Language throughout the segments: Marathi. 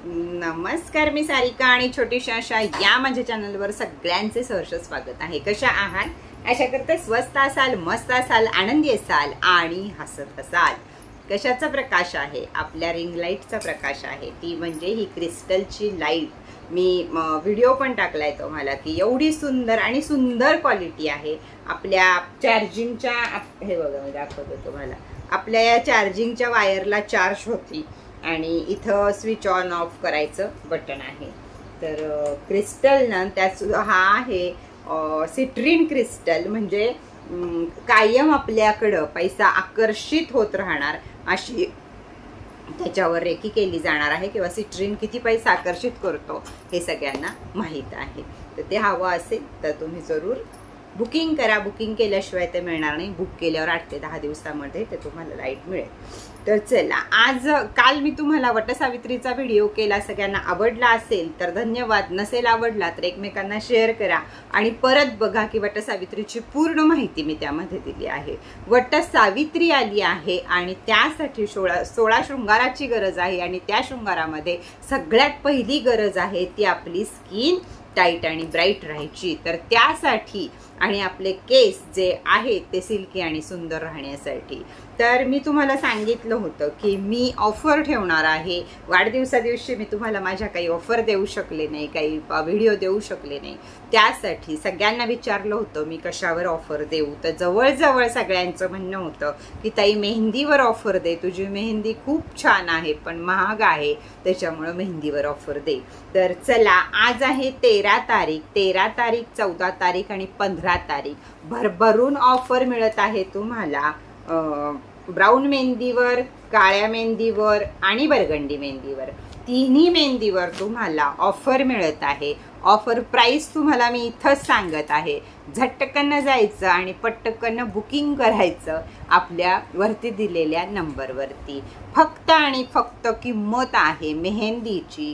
नमस्कार, मी सारिका आणि छोटीशी आशा या माझ्या चॅनलवर सगळ्यांचे सहर्ष स्वागत आहे। कशा आहात? आशा करते स्वस्त असाल, मस्त असाल, आनंदी असाल आणि हसत असाल। कशाचा प्रकाश आहे? आपल्या रिंग लाईटचा प्रकाश आहे। ती म्हणजे ही क्रिस्टलची लाईट। मी व्हिडिओ पण टाकलाय तुम्हाला की एवढी सुंदर आणि सुंदर क्वालिटी आहे। आपल्या चार्जिंगच्या हे बघा मी दाखवतो तुम्हाला। आपल्या या चार्जिंगच्या वायरला चार्ज होती आणि इथं स्विच ऑन ऑफ करायचं बटन आहे। तर क्रिस्टल ना त्याच हा आहे सिट्रीन क्रिस्टल, म्हणजे कायम आपल्याकडं पैसा आकर्षित होत राहणार अशी त्याच्यावर रेकी केली जाणार आहे। किंवा सिट्रीन किती पैसा आकर्षित करतो हे सगळ्यांना माहीत आहे। तर ते हवं असेल तर तुम्ही जरूर बुकिंग करा। बुकिंग केल्याशिवाय ते मिळणार नाही। बुक केल्यावर 8 ते 10 दिवसामध्ये ते तुम्हाला लाईट मिळेल। तर चला, काल मी तुम्हाला वटसावित्रीचा व्हिडिओ केला, सगळ्यांना आवडला असेल तर धन्यवाद, नसेल आवडला तर एकमेकांना शेअर करा आणि परत बघा की वटसावित्रीची पूर्ण माहिती मी त्यामध्ये दिली आहे। वटसावित्री आली आहे आणि त्यासाठी 16 शृंगाराची गरज आहे आणि त्या शृंगारामध्ये सगळ्यात पहिली गरज आहे ती आपली स्किन टाईट आणि ब्राईट राहायची। तर त्यासाठी आणि आपले केस जे आहेत ते सिल्की आणि सुंदर राहण्यासाठी तर मी तुम्हाला सांगितलं होतं की मी ऑफर ठेवणार आहे। वाढदिवसा दिवशी मी तुम्हाला माझ्या काही ऑफर देऊ शकले नाही, काही व्हिडिओ देऊ शकले नाही। त्यासाठी सगळ्यांना विचारलं होतं मी कशावर ऑफर देऊ। तर जवळजवळ सगळ्यांचं म्हणणं होतं की ताई मेहंदीवर ऑफर दे, तुझी मेहंदी खूप छान आहे पण महाग आहे, त्याच्यामुळे मेहंदीवर ऑफर दे। तर चला, आज आहे 13 तारीख, 14 तारीख आणि 15 तारीख भरभरून ऑफर मिळत आहे तुम्हाला। ब्राऊन मेहंदीवर, काळ्या मेहंदीवर आणि बरगंडी मेहंदीवर, तिन्ही मेहंदीवर तुम्हाला ऑफर मिळत आहे। ऑफर प्राइस तुम्हाला मी इथंच सांगत आहे। झटकन जायचं आणि पटकन बुकिंग करायचं आपल्या वरती दिलेल्या नंबरवरती। फक्त आणि फक्त किंमत आहे मेहंदीची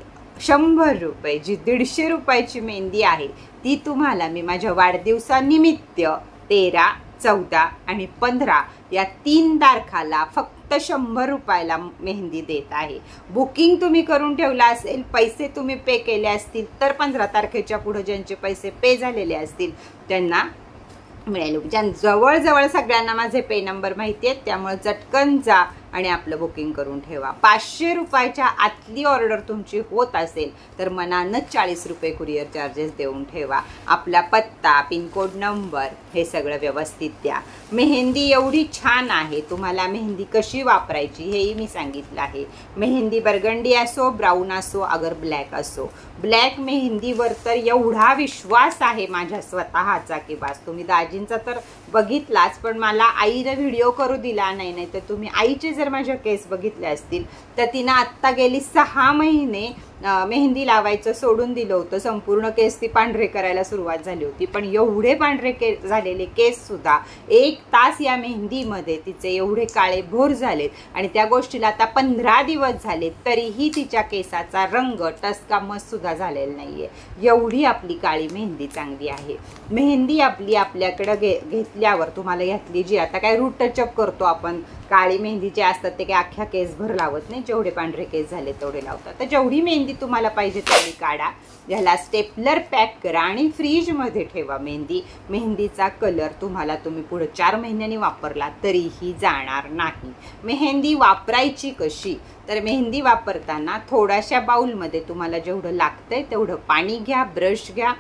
100 रुपये। जी 150 रुपयाची मेहंदी आहे ती तुम्हाला मी माझ्या वाढदिवसानिमित्त 13, 14 आणि 15 या 3 तारखाला फक्त 100 रुपयाला मेहंदी देत आहे। बुकिंग तुम्ही करून ठेवला असेल, पैसे तुम्ही पे केले असतील तर 15 तारखेच्या पुढे ज्यांचे पैसे पे झालेले असतील त्यांना मिळेल। जवळजवळ सगळ्यांना माझे पे नंबर माहिती आहेत, त्यामुळे चटकन जा आणि आपलं बुकिंग करून ठेवा। 500 रुपयाच्या आतली ऑर्डर तुमची होत असेल तर मनानं 40 रुपये कुरिअर चार्जेस देऊन ठेवा। आपला पत्ता, पिनकोड नंबर हे सगळं व्यवस्थित द्या। मेहंदी एवढी छान आहे, तुम्हाला मेहंदी कशी वापरायची हेही मी सांगितलं आहे। मेहंदी बरगंडी असो, ब्राऊन असो, अगर ब्लॅक असो, ब्लॅक मेहंदीवर तर एवढा विश्वास आहे माझ्या स्वतःचा की बस। तुम्ही दाजींचा तर बघितलाच, पण मला आईने व्हिडिओ करू दिला नाही। तर तुम्ही आईचे जर माझ्या केस बघितले असतील तर तिनं आत्ता गेली 6 महिने मेहंदी लावायचं सोडून दिलं होतं। संपूर्ण केस ती पांढरे करायला सुरुवात झाली होती, पण एवढे पांढरे झालेले केस सुद्धा 1 तास या मेहंदीमध्ये तिचे एवढे काळे भोर झालेत आणि त्या गोष्टीला आता 15 दिवस झाले तरीही तिच्या केसाचा रंग टसका मस्त सुद्धा झालेला नाहीये। एवढी आपली काळी मेहंदी चांगली आहे। मेहंदी आपली आपल्याकडे घेतल्यावर तुम्हाला यातली जी आता काय रूट टचअप करतो आपण, काळी मेहंदी जे असतात ते काय अख्ख्या केसभर लावत नाही, जेवढे पांढरे केस झाले तेवढे लावतात। तर जेवढी मेहंदी तुम्हाला पाहिजे तेवढी काढा, याला स्टेपलर पॅक करा आणि फ्रीजमध्ये ठेवा। मेहंदीचा कलर तुम्ही पुढे 4 महिन्यांनी वापरला तरीही जाणार नाही। मेहंदी वापरायची कशी? तर मेहंदी वापरताना थोड्याशा बाउलमध्ये तुम्हाला जेवढं लागतंय तेवढं पाणी घ्या, ब्रश घ्या,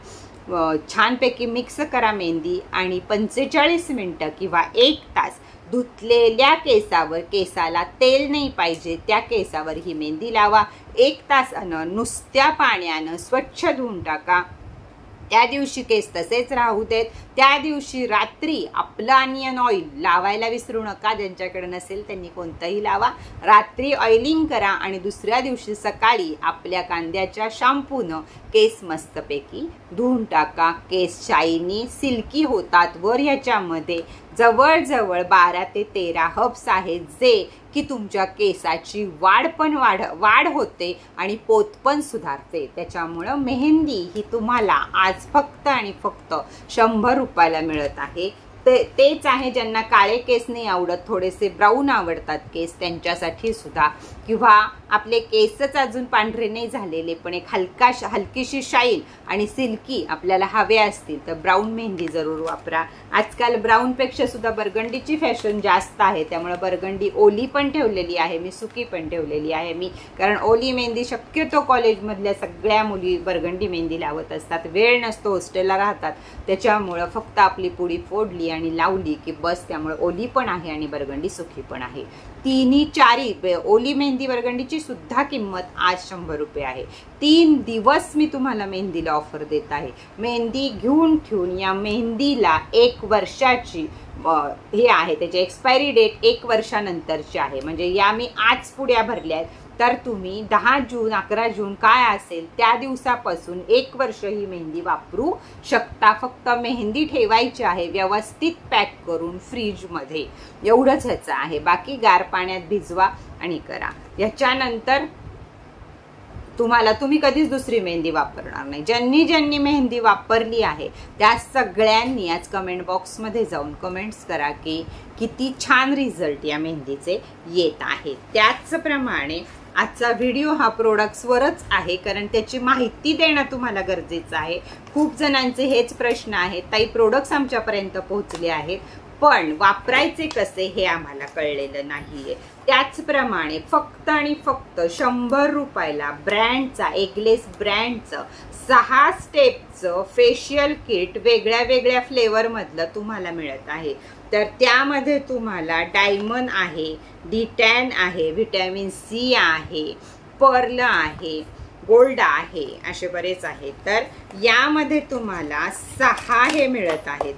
छानपैकी मिक्स करा मेहंदी आणि 45 मिनिटं किंवा 1 तास धुतलेल्या केसावर, केसाला तेल नाही पाहिजे त्या केसावर ही मेहंदी लावा। 1 तासानं नुसत्या पाण्यानं स्वच्छ धुवून टाका। त्या दिवशी केस तसेच राहू देत। त्या दिवशी रात्री आपलं अनियन ऑइल लावायला विसरू नका। ज्यांच्याकडे नसेल त्यांनी कोणतंही लावा। रात्री ऑइलिंग करा आणि दुसऱ्या दिवशी सकाळी आपल्या कांद्याच्या शॅम्पूनं केस मस्तपैकी धुवून टाका। केस शायनी, सिल्की होतात। वर ह्याच्यामध्ये जवळजवळ 12 ते 13 हर्ब्स आहेत जे की तुमच्या केसाची वाढ होते आणि पोत पण सुधारते। त्याच्यामुळे मेहंदी ही तुम्हाला आज फक्त आणि फक्त 100 रुपयाला मिळत आहे। तेच आहे ज्यांना काळे केस नाही आवडत, थोडेसे ब्राऊन आवडतात केस, त्यांच्यासाठी सुद्धा, किंवा आपले केसच अजून पांढरे नाही झालेले पण एक हलकीशी शाईन आणि सिल्की आपल्याला हवे असतील तर ब्राऊन मेहंदी जरूर वापरा. आजकाल ब्राऊनपेक्षा सुद्धा बर्गंडीची फॅशन जास्त आहे, त्यामुळे बर्गंडी ओली पण ठेवलेली आहे मी, सुकी पण ठेवलेली आहे मी, कारण ओली मेहंदी शक्यतो कॉलेजमधल्या सगळ्या मुली बर्गंडी मेहंदी लावत असतात, वेळ नसतो, हॉस्टेलला राहतात, त्याच्यामुळं फक्त आपली पुडी फोडली आणि लावली की बस. त्यामुळे ओली पण आहे आणि बर्गंडी सुकी पण आहे. तिन्ही चारी ओली मेहंदी बर्गंडीची सुद्धा किंमत आज 100 रुपये आहे. 3 दिवस मी तुम्हाला मेहंदीला ऑफर देत आहे. मेहंदी घेऊन ठेवून या मेहंदीला 1 वर्षाची हे आहे, त्याची एक्सपायरी डेट 1 वर्षानंतरची आहे. म्हणजे या मी आज पुड्या भरल्या आहेत, तर तुम्ही 10 जून 11 जून काय असेल त्या दिवसापासून 1 वर्ष ही मेहंदी वापरू शकता. फक्त मेहंदी ठेवायची आहे व्यवस्थित पॅक करून फ्रीजमध्ये, एवढंच ह्याचं आहे. बाकी गार पाण्यात भिजवा आणि करा. याच्यानंतर तुम्ही कधीच दुसरी मेहंदी वापरणार नाही. ज्यांनी मेहंदी वापरली आहे त्या सगळ्यांनी आज कमेंट बॉक्समध्ये जाऊन कमेंट्स करा की किती छान रिझल्ट या मेहंदीचे येत आहेत. त्याचप्रमाणे आजचा व्हिडिओ हा प्रोडक्ट्सवरच आहे, कारण त्याची माहिती देणं तुम्हाला गरजेचं आहे. खूप जणांचे हेच प्रश्न आहेत, ताई प्रोडक्ट्स आमच्यापर्यंत पोहोचले आहेत पण वापरायचे कसे हे आम्हाला कळलेलं नाहीये. त्याचप्रमाणे फक्त आणि फक्त 100 रुपयाला ब्रँडचा, एग्लेस ब्रँडचं 6 स्टेपचं फेशियल किट वेगळ्या वेगळ्या फ्लेवरमधलं तुम्हाला मिळत आहे. तर त्यामध्ये तुम्हाला डायमंड आहे, डिटॅन आहे, व्हिटॅमिन सी आहे, पर्ल आहे, गोल्ड आहे, असे बरेच आहेत. तर यामध्ये तुम्हाला 6 हे मिळत आहेत,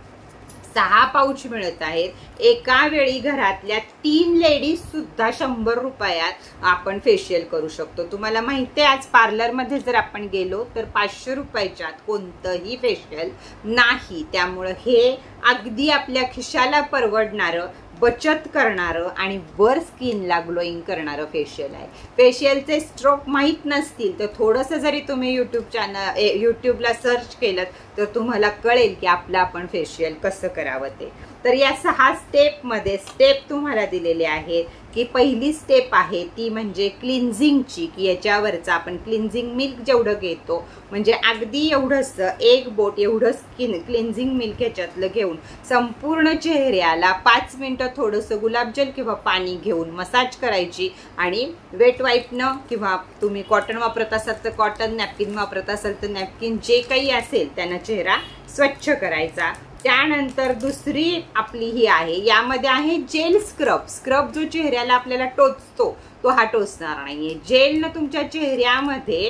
6 पाऊच मिळत आहेत. एका वेळी घरातल्या 3 लेडीज सुद्धा 100 रुपयात आपण फेशियल करू शकतो. तुम्हाला माहिती आहे आज पार्लरमध्ये जर आपण गेलो तर 500 रुपयाच्यात कोणतंही फेशियल नाही. त्यामुळं हे अगदी आपल्या खिशाला परवडणारं, बचत करणारं आणि वर स्किनला ग्लोईंग करणारं फेशियल आहे. फेशियलचे स्ट्रोक माहीत नसतील तर थोडंसं जरी तुम्ही यूट्यूबला सर्च केलं तर तुम्हाला कळेल की आपलं आपण फेशियल कसं करावं ते. तर या 6 स्टेपमध्ये स्टेप तुम्हाला दिलेले आहेत की पहिली स्टेप आहे ती म्हणजे क्लिन्झिंगची, की याच्यावरचं आपण क्लिन्झिंग मिल्क जेवढं घेतो म्हणजे अगदी एवढंसं 1 बोट एवढं क्लिन्झिंग मिल्क ह्याच्यातलं घेऊन संपूर्ण चेहऱ्याला 5 मिनिटं थोडंसं गुलाबजल किंवा पाणी घेऊन मसाज करायची आणि वेट वाईपनं किंवा तुम्ही कॉटन वापरत असाल तर कॉटन, नॅपकिन वापरत असाल तर नॅपकिन, जे काही असेल त्यानं चेहरा स्वच्छ करायचा. त्यानंतर दुसरी आपली ही आहे, यामध्ये आहे जेल स्क्रब. स्क्रब जो चेहऱ्याला आपल्याला टोचतो तो हा टोचणार नाहीये. जेलनं तुमच्या चेहऱ्यामध्ये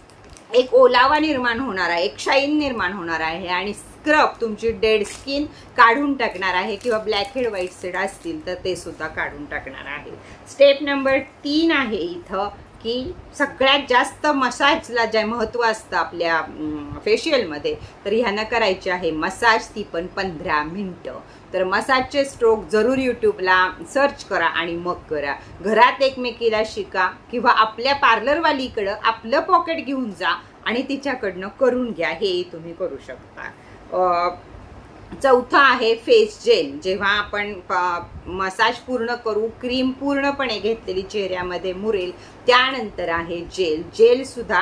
एक ओलावा निर्माण होणार आहे, एक शाईन निर्माण होणार आहे आणि स्क्रब तुमची डेड स्किन काढून टाकणार आहे किंवा ब्लॅक हेड व्हाईट हेड असतील तर ते सुद्धा काढून टाकणार आहे. स्टेप नंबर 3 आहे इथं की सगळ्यात जास्त मसाजला जे महत्त्व असतं आपल्या फेशियलमध्ये, तर ह्यानं करायची आहे मसाज, ती पण 15 मिनिटं. तर मसाजचे स्ट्रोक जरूर यूट्यूबला सर्च करा आणि मग करा. घरात एकमेकीला शिका किंवा आपल्या पार्लरवालीकडं आपलं पॉकेट घेऊन जा आणि तिच्याकडनं करून घ्या, हे तुम्ही करू शकता. चौथं आहे फेस जेल. जेव्हा आपण मसाज पूर्ण करू, क्रीम पूर्णपणे घेतलेली चेहऱ्यामध्ये मुरेल, त्यानंतर आहे जेल. जेल सुद्धा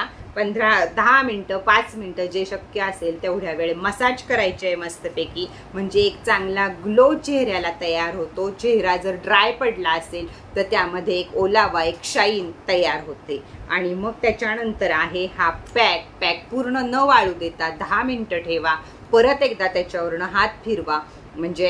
10 मिनिटं 5 मिनिटं जे शक्य असेल तेवढ्या वेळ मसाज करायचे आहे मस्तपैकी, म्हणजे एक चांगला ग्लो चेहऱ्याला तयार होतो. चेहरा जर ड्राय पडला असेल तर त्यामध्ये एक ओलावा, एक शाईन तयार होते. आणि मग त्याच्यानंतर आहे हा पॅक पूर्ण न वाळू देता 10 मिनिटं ठेवा. परत एकदा त्याच्यावरनं हात फिरवा, म्हणजे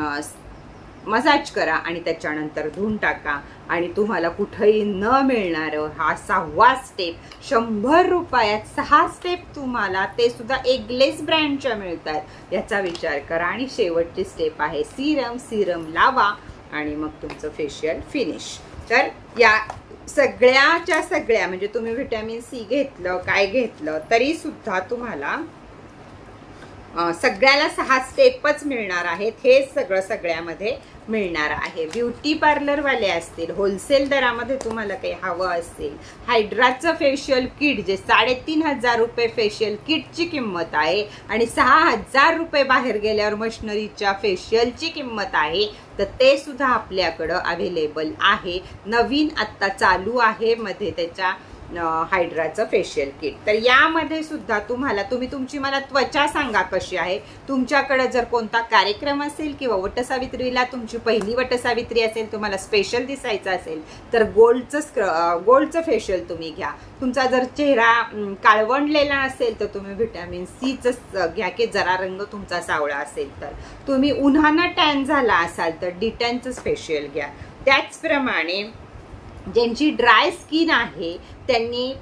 मसाज करा आणि त्याच्यानंतर धुवून टाका आणि तुम्हाला कुठेही न मिळणारं हा 6वा स्टेप 100 रुपयात 6 स्टेप तुम्हाला ते सुद्धा एग्लेस ब्रँडच्या मिळतात, याचा विचार करा. आणि शेवटची स्टेप आहे सिरम लावा आणि मग तुमचं फेशियल फिनिश. तर या सगळ्याच्या सगळ्या म्हणजे तुम्ही व्हिटॅमिन सी घेतलं काय घेतलं तरी सुद्धा तुम्हाला सगळ्याला 6 स्टेपच मिळणार आहेत. हे सगळ्यामध्ये मिळणार आहे. ब्युटी पार्लरवाले असतील, होलसेल दरामध्ये तुम्हाला काही हवं असेल, हायड्राचं फेशियल किट जे 3,500 रुपये फेशियल किटची किंमत आहे आणि 6,000 रुपये बाहेर गेल्यावर मशिनरीच्या फेशियलची किंमत आहे, तर ते सुद्धा आपल्याकडं अवेलेबल आहे. नवीन आत्ता चालू आहे मध्ये त्याच्या हायड्राचं फेशियल किट. तर यामध्ये सुद्धा तुम्ही तुमची मला त्वचा सांगा कशी आहे. तुमच्याकडे जर कोणता कार्यक्रम असेल किंवा वटसावित्रीला तुमची पहिली वटसावित्री असेल, तुम्हाला स्पेशल दिसायचं असेल, तर गोल्डचं फेशियल तुम्ही घ्या. तुमचा जर चेहरा काळवंडलेला असेल तर तुम्ही व्हिटॅमिन सीचं घ्या की जरा रंग तुमचा सावळा असेल तर. तुम्ही उन्हानं टॅन झाला असाल तर डिटॅनचं फेशियल घ्या. त्याचप्रमाणे ज्यांची ड्राय स्किन आहे त्यांनी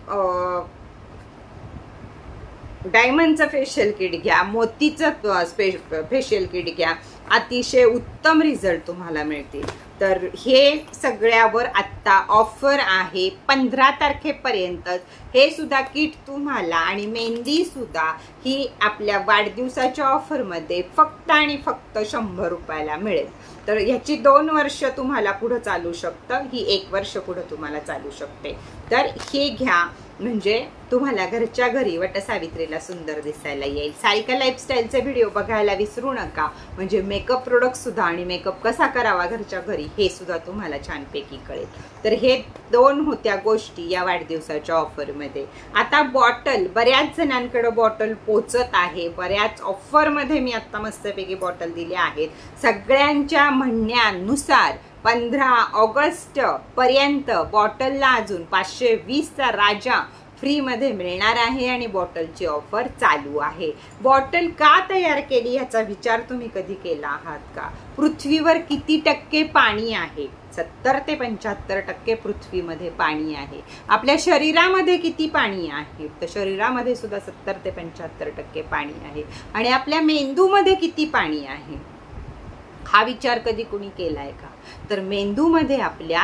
डायमंडचं फेशियल किट घ्या, मोतीचं फेशियल किट घ्या. अतिशय उत्तम रिझल्ट तुम्हाला मिळतील. तर हे सगळ्यावर आत्ता ऑफर आहे 15 तारखेपर्यंतच. हे सुद्धा किट तुम्हाला आणि मेहंदी सुद्धा ही आपल्या वाढदिवसाच्या ऑफरमध्ये फक्त आणि फक्त 100 रुपयाला मिळेल. तर ह्याची 2 वर्ष तुम्हाला पुढे चालू शकतं, ही 1 वर्ष पुढे तुम्हाला चालू शकते. तर हे घ्या म्हणजे तुम्हाला घरच्या घरी वटसावित्रीला सुंदर दिसायला येईल. सारिका लाईफस्टाईलचे व्हिडिओ बघायला विसरू नका, म्हणजे मेकअप प्रोडक्ट सुद्धा आणि मेकअप कसा करावा घरच्या घरी हे सुद्धा तुम्हाला छानपैकी कळेल. तर हे 2 होत्या गोष्टी या वाढदिवसाच्या ऑफरमध्ये. आता बॉटल, बऱ्याच जणांकडे बॉटल पोचत आहे. बऱ्याच ऑफरमध्ये मी आता मस्तपैकी बॉटल दिल्या आहेत. सगळ्यांच्या म्हणण्यानुसार 15 ऑगस्ट पर्यंत बॉटलला अजून 520चा राजा फ्रीमध्ये मिळणार आहे आणि बॉटलची ऑफर चालू आहे. बॉटल का तयार केली याचा विचार तुम्ही कधी केला आहात का? पृथ्वीवर किती टक्के पाणी आहे? 70 ते 75% पृथ्वीमध्ये पाणी आहे. आपल्या शरीरामध्ये किती पाणी आहे? तर शरीरामध्ये सुद्धा 70 ते 75% पाणी आहे. आणि आपल्या मेंदूमध्ये किती पाणी आहे हा विचार कधी कोणी केलाय का? तर मेंदूमध्ये आपल्या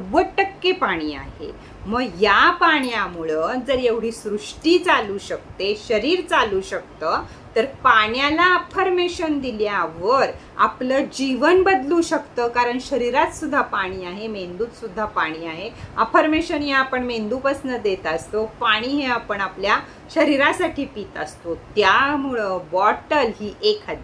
90% पाणी आहे. मग या पाण्यामुळं जर एवढी सृष्टी चालू शकते, शरीर चालू शकतं, तर पाण्याला अफर्मेशन दिल्यावर आपलं जीवन बदलू शकतं. कारण शरीरात सुद्धा पाणी आहे, मेंदूत सुद्धा पाणी आहे. अफर्मेशन हे आपण मेंदूपासून देत असतो, पाणी हे आपण आपल्या शरीरासाठी पित असतो. त्यामुळं बॉटल ही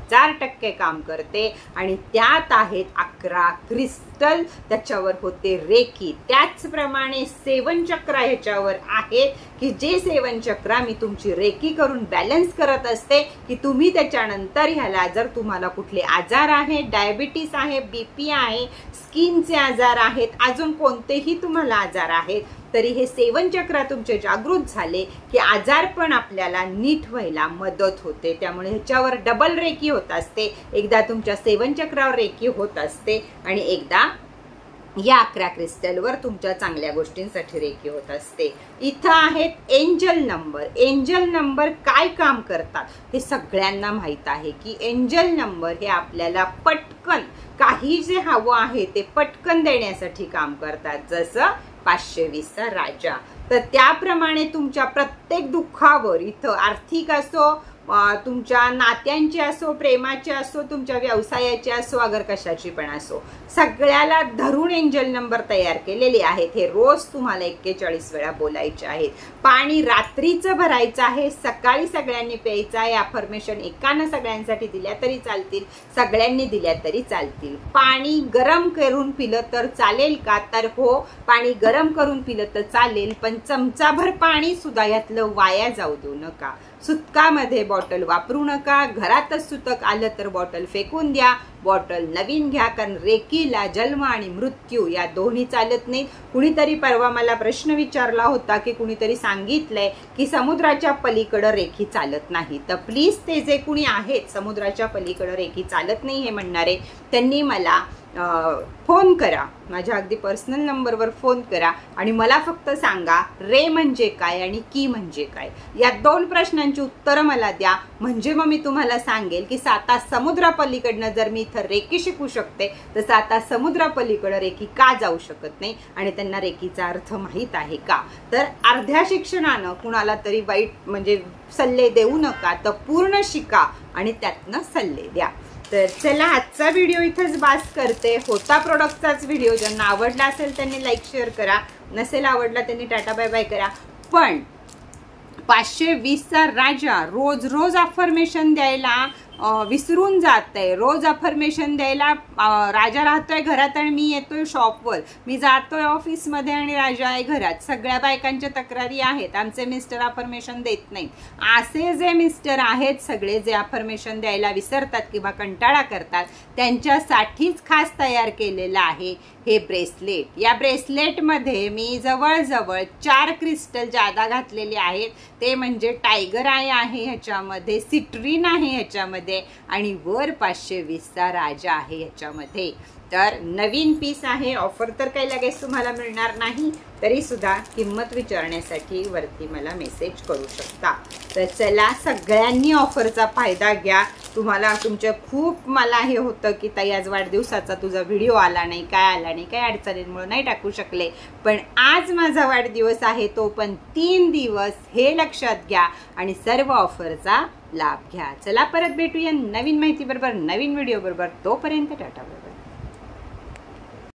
1000% काम करते आणि त्यात आहेत 11 क्रिस्टल, त्याच्यावर होते रेकी. त्याचप्रमाणे 7 चक्र ह्याच्यावर आहेत की जे 7 चक्र मी तुमची रेकी करून बॅलन्स करत असते की तुम्ही त्याच्यानंतर ह्याला जर तुम्हाला कुठले आजार आहेत, डायबिटीस आहे, बीपी आहे, स्किनचे आजार आहेत, अजून कोणतेही तुम्हाला आजार आहेत, तरी हे 7 चक्र तुमचे जागृत झाले की आजार पण आपल्याला नीट व्हायला मदत होते. त्यामुळे ह्याच्यावर डबल रेकी होत असते. एकदा तुमच्या 7 चक्रावर रेकी होत असते आणि एकदा या 11 क्रिस्टलवर तुमच्या चांगल्या गोष्टींसाठी रेकी होत असते. इथं आहेत एंजल नंबर. एंजल नंबर काय काम करतात हे सगळ्यांना माहित आहे की एंजल नंबर हे आपल्याला पटकन काही जे हवं आहे ते पटकन देण्यासाठी काम करतात. जसं 520चा राजा. तर त्याप्रमाणे तुमच्या प्रत्येक दुःखावर, इथं आर्थिक असो, तुमच्या नात्यांचे असो, प्रेमाचे असो, तुमच्या व्यवसायाचे असो, अगर कशाची पण असो, सगळ्याला धरून एंजल नंबर तयार केलेले आहेत. हे रोज तुम्हाला 41 वेळा बोलायचे आहेत. पाणी रात्रीचं भरायचं आहे, सकाळी सगळ्यांनी प्यायचं आहे. अफर्मेशन एकानं सगळ्यांसाठी दिल्या तरी चालतील, सगळ्यांनी दिल्या तरी चालतील. पाणी गरम करून पिलं तर चालेल का? तर हो, पाणी गरम करून पिलं तर चालेल, पण चमचाभर पाणी सुद्धा यातलं वाया जाऊ देऊ नका. सुतकामध्ये बॉटल वापरू नका. घरातच सुतक आलं तर बॉटल फेकून द्या, बॉटल नवीन घ्या. कारण रेकीला जन्म आणि मृत्यू या दोन्ही चालत नाही. कुणीतरी परवा मला प्रश्न विचारला होता की कुणीतरी सांगितलंय की समुद्राच्या पलीकडे रेकी चालत नाही. तर प्लीज ते जे कुणी आहेत समुद्राच्या पलीकडे रेकी चालत नाही हे म्हणणारे, त्यांनी मला फोन करा, माझ्या अगदी पर्सनल नंबरवर फोन करा आणि मला फक्त सांगा रे म्हणजे काय आणि की म्हणजे काय. या 2 प्रश्नांची उत्तरं मला द्या, म्हणजे मग मी तुम्हाला सांगेल की 7 समुद्रापलीकडनं जर मी इथं रेकी शिकू शकते तर 7 समुद्रापलीकडे रेकी का जाऊ शकत नाही आणि त्यांना रेकीचा अर्थ माहीत आहे का. तर अर्ध्या शिक्षणानं कुणाला तरी वाईट म्हणजे सल्ले देऊ नका, तर पूर्ण शिका आणि त्यातनं सल्ले द्या. तर चला आजचा व्हिडिओ इथंच बास करते. होता प्रोडक्टचाच व्हिडिओ. ज्यांना आवडला असेल त्यांनी लाईक शेअर करा, नसेल आवडला त्यांनी टाटा बाय बाय करा. पण 520चा राजा रोज रोज अफर्मेशन द्यायला विसरून जाते. रोज अफर्मेशन द्यायला राजा राहतोय घरात आणि मी येतोय शॉपवर, मी जातोय ऑफिसमध्ये आणि राजा आहे घरात. सगळ्या बायकांच्या तक्रारी आहेत, आमचे मिस्टर अफर्मेशन देत नाहीत. असे जे मिस्टर आहेत सगळे जे अफर्मेशन द्यायला विसरतात किंवा कंटाळा करतात, त्यांच्यासाठीच खास तयार केलेलं आहे हे ब्रेसलेट. या ब्रेसलेटमध्ये मी जवळजवळ 4 क्रिस्टल जादा घातलेले आहेत. ते म्हणजे टायगर आय आहे ह्याच्यामध्ये, सिट्रीन आहे ह्याच्यामध्ये आणि वर 520चा राजा आहे ह्याच्यामध्ये. तर नवीन पीस आहे. ऑफर तर काही लगेच तुम्हाला मिळणार नाही, तरी सुद्धा किंमत विचारण्यासाठी वरती मला मेसेज करू शकता. तर चला सगळ्यांनी ऑफरचा फायदा घ्या. तुम्हाला तुमच्या खूप मला हे होतं की ताई आज वाढदिवसाचा तुझा व्हिडिओ आला नाही, काय आला नाही, काय अडचणींमुळे नाही टाकू शकले. पण आज माझा वाढदिवस आहे, तो पण 3 दिवस, हे लक्षात घ्या आणि सर्व ऑफरचा लाभ घ्या. चला परत भेटूया नवीन माहिती बरोबर, नवीन व्हिडिओ बरोबर. तोपर्यंत टाटा.